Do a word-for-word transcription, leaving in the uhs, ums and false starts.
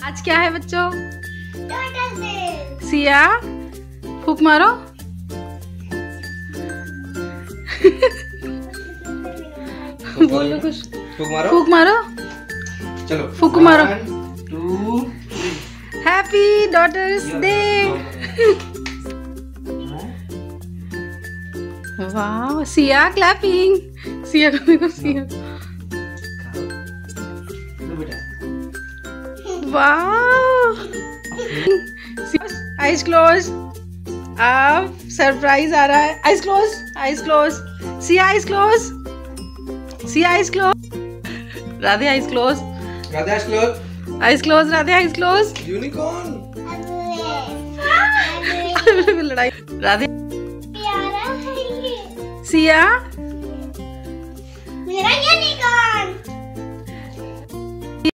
आज क्या है बच्चों? सिया फूक मारो। बोलो कुछ। फूक मारो। फूक मारो। चलो फूक मारो। To happy daughters day. वाह सिया क्लैपिंग। सिया को देखो सिया। वाह आइज क्लोज। अब सरप्राइज आ रहा है। Eyes close eyes close. Siya eyes close. Siya eyes close. Radhe eyes close. Radhe eyes close. Eyes close Radhe eyes close. Unicorn. लड़ाई। राधे सिया मेरा ये